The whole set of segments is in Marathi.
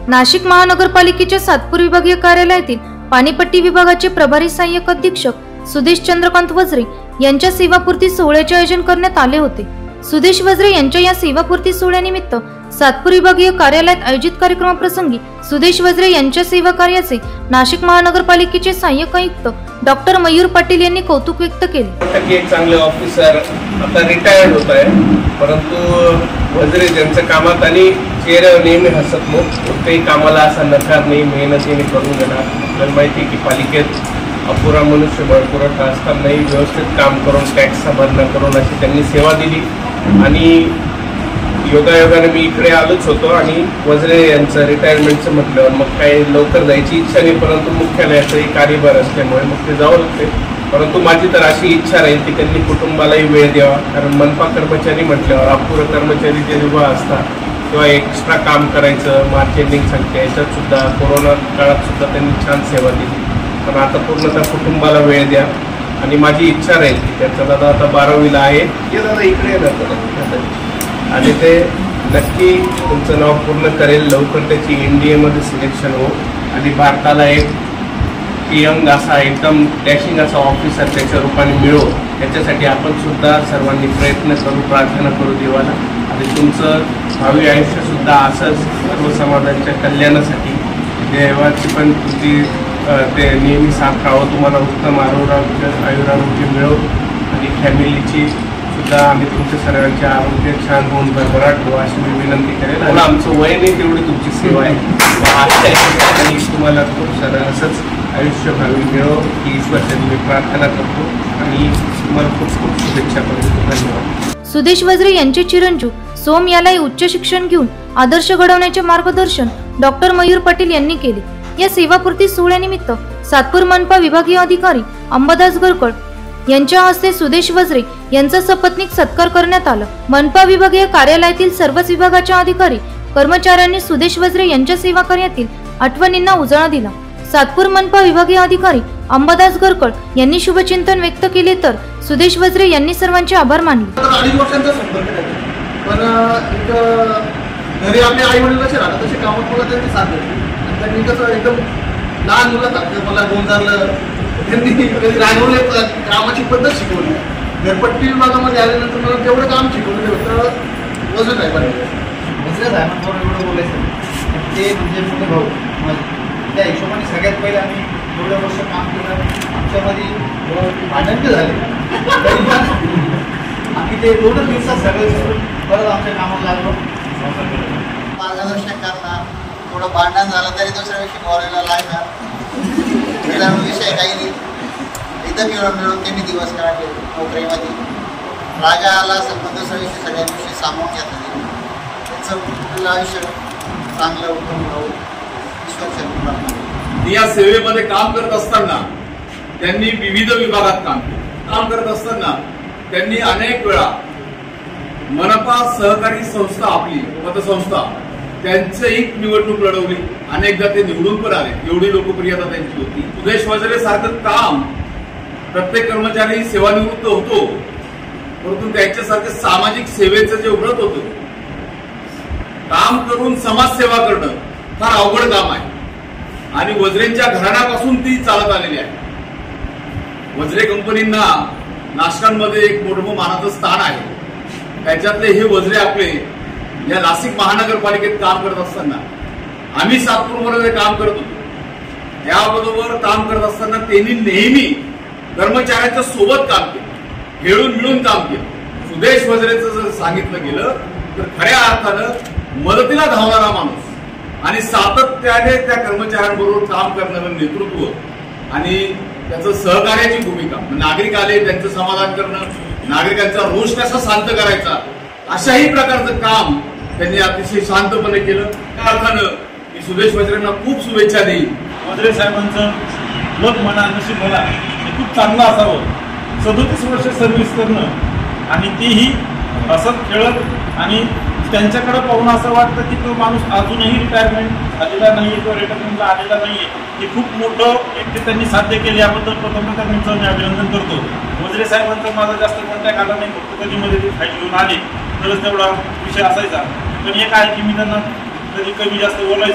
नाशिक महानगरपालिकेच्या सातपूर विभागीय कार्यालयातील पाणीपट्टी विभागाचे प्रभारी सहाय्यक अधीक्षक सुदेश चंद्रकांत वज्रे यांच्या सेवापूर्ती सोहळ्याचे आयोजन करण्यात आले होते। सुदेश वज्रे यांच्या या सेवापूर्ती सोहळ्यानिमित्त सातपूर विभागीय कार्यालयात आयोजित कार्यक्रमाप्रसंगी सुदेश वज्रे यांच्या सेवा कार्याचे नाशिक महानगरपालिकेचे सहाय्यक आयुक्त डॉक्टर मयूर पाटील यांनी कौतुक व्यक्त केले। एक चांगले ऑफिसर आता रिटायर्ड होत आहे, परंतु वज्रे त्यांच्या कामात आणि चेहऱ्यावर नेहमी हसतमुख, कोणत्याही कामाला असा नकार नाही, मेहनतीने करून घेणार। आपल्याला माहिती आहे की पालिकेत अपुरा मनुष्यबळ पुरवठा असतानाही व्यवस्थित काम करून टॅक्सचा भरणा करून अशी त्यांनी सेवा दिली आणि योगायोगाने मी इकडे आलोच होतो आणि वज्रे यांचं रिटायरमेंटचं म्हटल्यावर मग काही लवकर जायची इच्छा नाही, परंतु मुख्यालयाचंही कार्यभार असल्यामुळे मग ते जावं लागते। परंतु माझी तर अशी इच्छा राहील की त्यांनी कुटुंबालाही वेळ द्यावा, कारण मनपा कर्मचारी म्हटल्यावर अपुरं कर्मचारी जे जेव्हा असतात तेव्हा एक्स्ट्रा काम करायचं, मार्केटिंग सांगते, याच्यात सुद्धा कोरोना काळात सुद्धा त्यांनी छान सेवा दिली। पण आता पूर्णतः कुटुंबाला वेळ द्या आणि माझी इच्छा राहील की त्याचा दादा आता 12वीला आहे, हे दादा इकडे आणि ते नक्की तुमचं नाव पूर्ण करेल, लवकर त्याची NDAमध्ये सिलेक्शन हो आणि भारताला एक यंग असा एकदम डॅशिंग असा ऑफिसर त्याच्या रूपाने मिळो, याच्यासाठी आपण सुद्धा सर्वांनी प्रयत्न करू, प्रार्थना करू देवाला। आणि तुमचं भावी आयुष्यसुद्धा असंच सर्व समाजाच्या कल्याणासाठी देवाची पण तुमची ते नेहमी साथ राहावं, तुम्हाला उत्तम आयुरारोग्य मिळो आणि फॅमिलीची सुद्धा आम्ही तुमच्या सर्वांचे आरोग्य छान होऊन भरभराट हो अशी मी विनंती करेल। आणि आमचं वय नाही तेवढी तुमची सेवा आहे आणि तुम्हाला खूप सारं असंच आयुष्य भावी मिळो ही ईश्वराची मी प्रार्थना करतो आणि तुम्हाला खूप खूप शुभेच्छा करतो। धन्यवाद। सुदेश वज्रे यांचे चिरंजीव सोम यालाही उच्च शिक्षण घेऊन आदर्श घडवण्याचे मार्गदर्शन डॉक्टर मयूर पाटील यांनी केले। या सेवापूर्ती सोहळ्यानिमित्त सातपूर मनपा विभागीय अधिकारी अंबादास गरकड यांच्या हस्ते सुदेश वज्रे यांचा सपत्नीक सत्कार करण्यात आला। मनपा विभागीय कार्यालयातील सर्वच विभागाच्या अधिकारी कर्मचाऱ्यांनी सुदेश वज्रे यांच्या सेवा कार्यातील आठवणींना उजाळा दिला। सातपूर मनपा विभागीय अधिकारी अंबादास गरकड यांनी शुभचिंतन व्यक्त केले तर सुदेश वज्रे यांनी सर्वांचे आभार मानले। 2.5 वर्षांचा संपर्क आहे, पण घरी आपल्या आई वडिलांचे राहतात तसे कामात मला त्यांची साथ देते। त्यांनी कसं एकदम लहान मुलासारखं मला गोंजारलं, त्यांनी कधी रागवले, कामाची पद्धत शिकवली। घरपट्टी विभागामध्ये आल्यानंतर मला तेवढं काम शिकवलं होतं वजन आहे पाहिजे। वज्रे साहेबांवर एवढं बोलायचं ते म्हणजे मोठे भाऊ, त्या हिशोबाने सगळ्यात पहिले आम्ही एवढं वर्ष काम केलं, आमच्यामध्ये भांडण झाले तरी पण आम्ही ते 2 दिवसात सगळं सोडून परत आमच्या कामाला लागलो। मार्गदर्शन करणार, थोडं भांडण झालं तरी दुसऱ्या दिवशी बोलायला लागणार, विषय काही नाही। एकदम मिळून त्यांनी दिवस काढले नोकरीमध्ये, रागा आला असेल पण दुसऱ्या दिवशी सगळ्या दिवशी सामावून घेतलं। त्यांचं आयुष्य चांगलं उत्तम राहू ईश्वर। या सेवेमध्ये काम करत असताना त्यांनी विविध विभागात काम करत असताना त्यांनी अनेक वेळा मनपा सहकारी संस्था, आपली पतसंस्था, त्यांचं एक निवडणूक लढवली, अनेकदा ते निवडून पण आले, एवढी लोकप्रियता त्यांची होती। सुदेश वज्रे सारखं काम प्रत्येक कर्मचारी सेवानिवृत्त होतो, परंतु त्यांच्यासारखे सामाजिक सेवेचं जे व्रत होतं, काम करून समाजसेवा करणं फार अवघड काम आहे आणि वज्रेंच्या घराण्यापासून ती चालत आलेली आहे। वज्रे कंपनींना नाशकांमध्ये एक मोठं मानाचं स्थान आहे, त्याच्यातले हे वज्रे आपले या नाशिक महानगरपालिकेत काम करत असताना आम्ही सातपूरमध्ये काम करत होतो, याबरोबर काम करत असताना त्यांनी नेहमी कर्मचाऱ्यांच्या सोबत काम केलं, खेळून मिळून काम केलं। सुदेश वज्रेचं जर सांगितलं गेलं तर खऱ्या अर्थानं मदतीला धावणारा माणूस आणि सातत्याने त्या कर्मचाऱ्यांबरोबर काम करणारं नेतृत्व आणि त्याचं सहकार्याची भूमिका, नागरिक आले त्यांचं समाधान करणं, नागरिकांचा रोष कसा शांत करायचा, अशाही प्रकारचं काम त्यांनी अतिशय शांतपणे केलं। त्या अर्थानं मी सुदेश वज्रेंना खूप शुभेच्छा देईन। वज्रे साहेबांचं लोक म्हणा नशीब म्हणा खूप चांगलं असावं, 37 वर्ष सर्व्हिस करणं आणि तेही असत खेळत, आणि त्यांच्याकडे पाहून असं वाटतं की तो माणूस अजूनही रिटायरमेंट झालेला नाही, तो रिटायरमेंटला आलेला नाही आहे, हे खूप मोठं एक ते त्यांनी साध्य केले, याबद्दल प्रथमतः त्यांचं मी अभिनंदन करतो। वज्रे साहेबांचा माझा जास्त कॉन्टॅक्ट आला नाही, फक्त कधी मध्ये ते फाईल घेऊन आले तरच तेवढा विषय असायचा, पण एक आहे की मी त्यांना कधी कमी जास्त बोलायचो,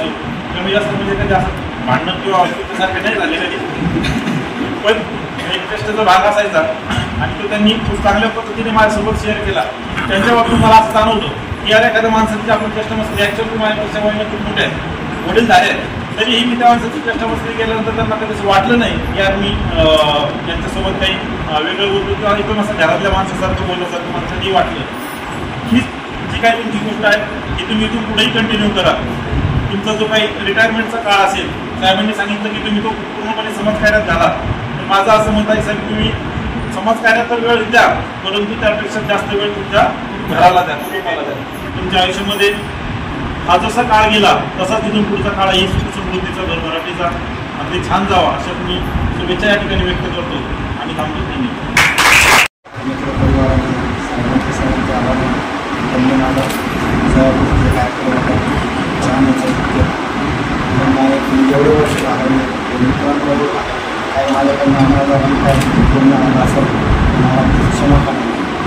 कमी जास्त म्हणजे कधी असं भांडण किंवा अस्तित्वासारखे नाही झालेलं नाही, पण एक टेस्टचा भाग असायचा आणि तो त्यांनी खूप चांगल्या पद्धतीने माझ्यासोबत शेअर केला. त्यांच्या बाबतीत मला असं जाणवलं की यार एखाद्या माणसाची आपण कस्टमर ॲक्च्युअली माझ्यापेक्षा वयाने खूप मोठे आहेत, वडील झाले आहेत, तरीही मी त्या माणसाची कस्टमर केल्यानंतर त्यांना कधीच वाटलं नाही की यार मी त्यांच्यासोबत काही वेगळं बोलतो किंवा एकदम असं घरातल्या माणसासारखं बोलल्यासारखं माणसांनी वाटलं. ही जी काही तुमची गोष्ट आहे ती तुम्ही इथून पुढेही कंटिन्यू करा. तुमचा जो काही रिटायरमेंटचा काळ असेल, साहेबांनी सांगितलं की तुम्ही तो पूर्णपणे समाजकार्यात घाला, तर माझं असं मत आहे साहेब तुम्ही समाजकार्यात तर वेळ द्या, परंतु त्यापेक्षा जास्त वेळ तुमच्या घराला द्या, कुटुंबाला द्या. तुमच्या आयुष्यामध्ये हा जसा काळ गेला तसा तिथून पुढचा काळही समृद्धीचा, भरभराटीचा अगदी छान जावा अशा तुम्ही शुभेच्छा या ठिकाणी व्यक्त करतो आणि थांबतो. मित्र परिवाराने सर्वांचे आभार त्यांनी माझा सभापतीचे कार्यक्रम होता छान तुम्ही एवढे वर्ष घालवले मित्रांबरोबर काय माझ्याकडून आम्हाला काय पूर्ण आला असेल मला क्षमा करा.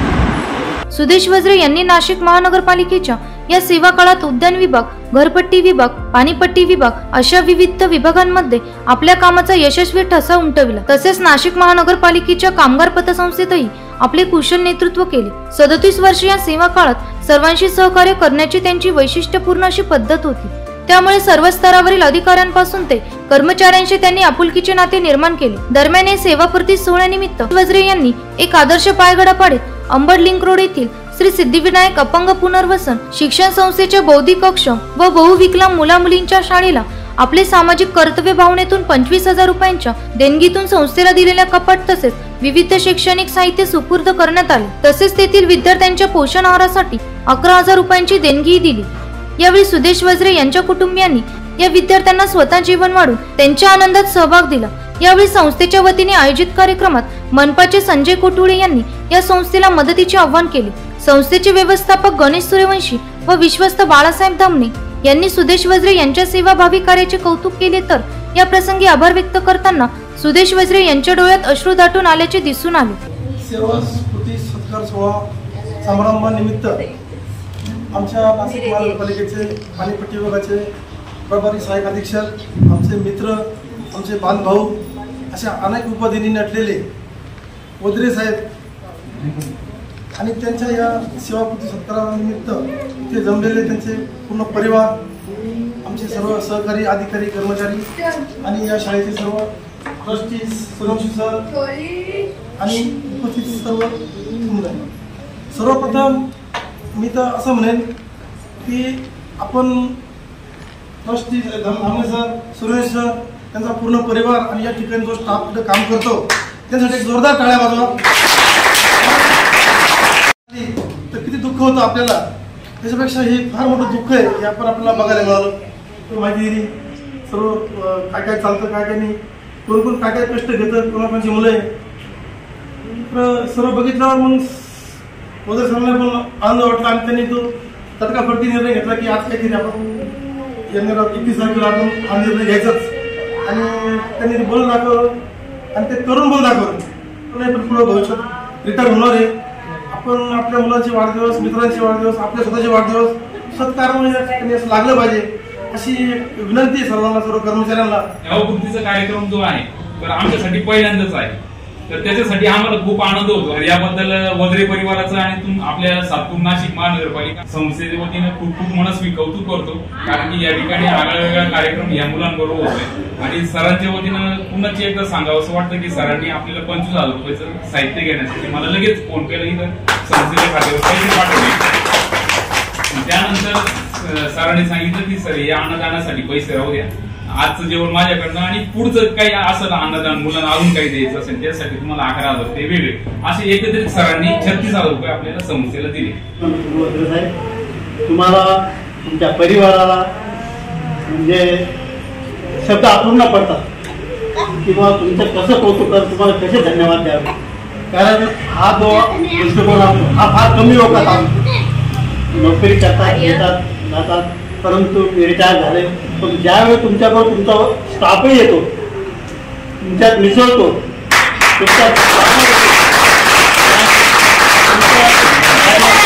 सुदेश वज्रे यांनी नाशिक महानगरपालिकेच्या या सेवा काळात उद्यान विभाग, घरपट्टी विभाग, पाणीपट्टी विभाग अशा विविध विभागांमध्ये आपल्या कामाचा यशस्वी ठसा उमटविला. तसेच नाशिक महानगरपालिकेच्या कामगार पतसंस्थेतही आपले कुशल नेतृत्व केले. 37 वर्ष या सेवा काळात सर्वांशी सहकार्य करण्याची त्यांची वैशिष्ट्यपूर्ण अशी पद्धत होती. त्यामुळे सर्व स्तरावरील अधिकाऱ्यांपासून ते कर्मचाऱ्यांशी त्यांनी आपुलकीचे नाते निर्माण केले. दरम्यान या सेवापूर्ती सोहळ्यानिमित्त वज्रे यांनी एक आदर्श पायगडा पाडत अंबड लिंक रोड येथील श्री सिद्धिविनायक अपंग पुनर्वसन शिक्षण संस्थेच्या बौद्धिक कक्ष व बहुविकलांग मुला मुलींच्या शाळेला आपले सामाजिक कर्तव्य भावनेतून 25,000 रुपयांच्या देणगीतून संस्थेला दिलेल्या कपाट तसेच विविध शैक्षणिक साहित्य सुपूर्द करण्यात आले. तसेच तेथील विद्यार्थ्यांच्या पोषण आहारासाठी 11,000 रुपयांची देणगीही दिली. यावेळी सुदेश वज्रे यांच्या कुटुंबियांनी या विद्यार्थ्यांना स्वतः जेवण वाढून त्यांच्या आनंदात सहभाग दिला. यावेळी संस्थेच्या वतीने आयोजित कार्यक्रमात मनपाचे संजय कोठुळे यांनी या संस्थेला मदतीचे आवाहन केले. संस्थेचे व्यवस्थापक गणेश सूर्यवंशी व विश्वस्त बाळासाहेब धामणे यांनी सुदेश वज्रे यांच्या सेवाभावी कार्याचे कौतुक केले. तर या प्रसंगी आभार व्यक्त करताना सुदेश वज्रे यांच्या डोळ्यात अश्रू दाटून आल्याचे दिसून आले. सेवा स्फूर्ती सत्कार सोहळा समारंभानिमित्त आमच्या नाशिक महानगरपालिकेचे पाणीपट्टी विभागाचे प्रभारी सहाय्यक अधीक्षक, आमचे मित्र, आमचे बांधभाऊ अशा अनेक उपाधींनी नटलेले वज्रे साहेब आणि त्यांच्या या सेवापूर्ती सत्कारानिमित्त इथे जमलेले त्यांचे पूर्ण परिवार, आमचे सर्व सहकारी अधिकारी कर्मचारी आणि या शाळेचे सर्व ट्रस्टीज, सूर्यवंशी सर आणि उपस्थित सर्व समुदाय. सर्वप्रथम मी तर असं म्हणेन की आपण trustees Dhamane sir, Suresh sir, त्यांचा पूर्ण परिवार आणि या ठिकाणी जो स्टाफ तिथे काम करतो त्यांच्यासाठी एक जोरदार टाळ्या वाजवा. तर किती दुःख होतं आपल्याला, त्याच्यापेक्षा हे फार मोठं दुःख आहे हे आपण आपल्याला बघायला मिळालं. माहिती दिली सर्व काय काय चालतं, काय काय नाही, कोण कोण काय काय कष्ट घेतं, कोणाकोणाची मुलं आहे, तर सर्व बघितल्यावर मग वगैरे सरांना पण आनंद वाटला आणि त्यांनी तो तत्काळपट्टी निर्णय घेतला की आज काहीतरी आपण येणाऱ्या 21 तारखेला आपण हा निर्णय घ्यायचाच. आणि त्यांनी ते बोलून दाखवलं आणि ते करून बोलून दाखवलं. पण पुढं भविष्यात रिटायर होणार आहे. आपण आपल्या मुलांचे वाढदिवस, मित्रांचे वाढदिवस, आपल्या स्वतःचे वाढदिवस सत्कारामध्ये असं लागलं पाहिजे अशी विनंती आहे सर्वांना, सर्व कर्मचाऱ्यांना. सेवापूर्तीचा कार्यक्रम जो आहे तर आमच्यासाठी पहिल्यांदाच आहे, तर त्याच्यासाठी आम्हाला खूप आनंद होतो. याबद्दल वज्रे परिवाराचं आणि आपल्या सातपूर नाशिक महानगरपालिका संस्थेच्या वतीनं खूप खूप मनस्वी कौतुक करतो, कारण की या ठिकाणी आगळा कार्यक्रम या मुलांबरोबर होतोय. आणि सरांच्या वतीनं पुन्हा एकदा सांगावं असं वाटतं की सरांनी आपल्याला 25,000 रुपयाचं साहित्य घेण्यासाठी मला लगेच फोन केला, इथं संस्थेच्या खात्यावर पैसे पाठवले. त्यानंतर सरांनी सांगितलं की सर या अन्नदानासाठी पैसे राहू द्या, आजचं जेवण माझ्याकडनं आणि पुढचं काही असं अन्नदान मुलांना अजून काही द्यायचं असेल त्यासाठी तुम्हाला 11,000 ते वेगळे असे एकत्रित सरांनी 36,000 रुपये आपल्याला संस्थेला दिले. तुम्हाला तुमच्या परिवाराला म्हणजे शब्द अपूर्ण पडतात किंवा तुमचं कसं कौतुक कर, तुम्हाला कसे धन्यवाद द्यावे. कारण हा जो दृष्टिकोन असतो हा फार कमी लोकात असतो. नोकरी करतात, येतात, जातात, परंतु रिटायर झाले पण ज्यावेळी तुमच्याबरोबर तुमचा स्टाफही येतो, तुमच्यात मिसळतो,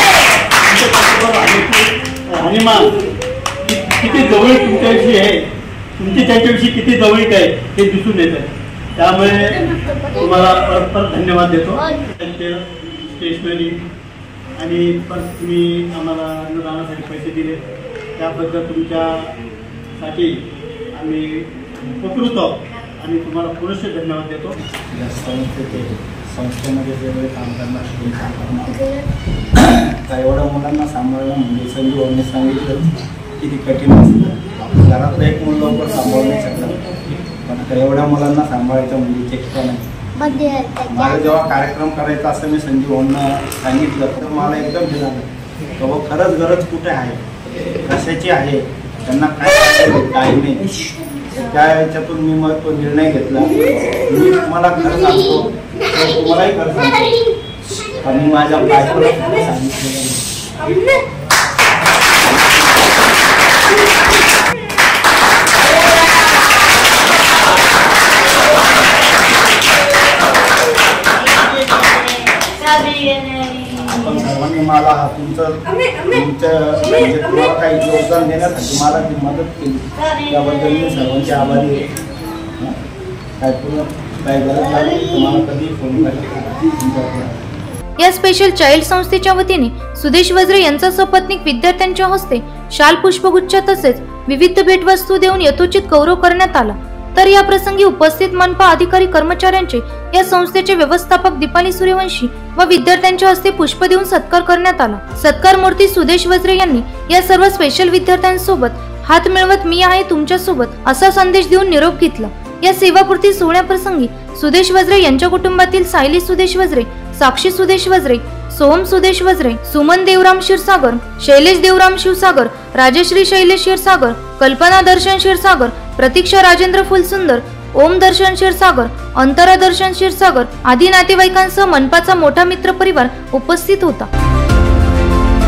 राहणीमान किती जवळ तुमच्याविषयी आहे तुमची त्यांच्याविषयी किती जवळीक आहे हे दिसून येत आहे. त्यामुळे तुम्हाला परत धन्यवाद देतो. त्यांचे स्टेशनरी आणि पण तुम्ही आम्हाला अनुदानासाठी पैसे दिले त्याबद्दल तुमच्यासाठी आम्ही उपकृत आहोत आणि तुम्हाला पुरुष धन्यवाद देतो. या संस्थेमध्ये वेगळे काम करणार आता एवढ्या मुलांना सांभाळणं म्हणजे संजीव यांनी सांगितलं किती कठीण असतं. घरातलं एक मुलं लवकर सांभाळू नाही शकत, पण आता एवढ्या मुलांना सांभाळायचं म्हणजे चेष्टा नाही. मला जेव्हा कार्यक्रम करायचा असं मी संजीव यांना सांगितलं तर मला एकदम हे झालं बाबा खरंच गरज कुठे आहे, कशाची आहे, त्यांना काय नाही. त्या याच्यातून मी मग तो निर्णय घेतला. मी तुम्हाला खरं सांगतो, तुम्हालाही खरं सांगतो, आणि माझ्या बायकोला सांगितलं. आपण सर्वांनी मला तुमचं म्हणजे तुम्हाला काही योगदान देण्यासाठी मला ती मदत केली त्याबद्दल मी सर्वांचे आभारी आहे. काय गरज लागली तुम्हाला कधी फोन करा. या स्पेशल चाइल्ड संस्थेच्या वतीने सुदेश वज्रे यांचा सपत्नीक विद्यार्थ्यांच्या हस्ते शाल पुष्पगुच्छ तसेच विविध भेटवस्तू देऊन यथोचित गौरव करण्यात आला. तर या प्रसंगी उपस्थित मनपा अधिकारी कर्मचाऱ्यांचे या संस्थेचे व्यवस्थापक दीपाली सूर्यवंशी व विद्यार्थ्यांच्या हस्ते पुष्प देऊन सत्कार करण्यात आला. सत्कार मूर्ती सुदेश वज्रे यांनी या सर्व स्पेशल विद्यार्थ्यांसोबत हात मिळवत मी आहे तुमच्या सोबत असा संदेश देऊन निरोप घेतला. या सेवापूर्ती सोहळ्याप्रसंगी सुदेश वज्रे यांच्या कुटुंबातील सायली सुदेश वज्रे, साक्षी सुदेश वज्रे, सोहम सुदेश वज्रे, सुमन देवराम क्षीरसागर, शैलेश देवराम शिवसागर, राजश्री शैलेश क्षीरसागर, कल्पना दर्शन क्षीरसागर, प्रतीक्षा राजेंद्र फुलसुंदर, ओम दर्शन क्षीरसागर, अंतरा दर्शन क्षीरसागर आदी नातेवाईकांसह मनपाचा मोठा मित्र परिवार उपस्थित होता.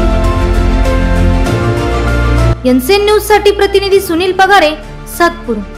एनसीएन न्यूज साठी प्रतिनिधी सुनील पगारे, सातपूर.